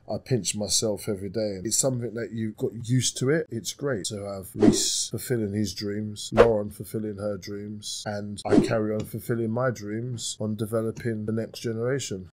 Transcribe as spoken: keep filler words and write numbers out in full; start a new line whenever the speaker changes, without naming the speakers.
I pinch myself every day. And it's something that you've got used to it. It's great to have Reece fulfilling his dreams, Lauren fulfilling her dreams, and I carry on fulfilling my dreams on developing the next generation.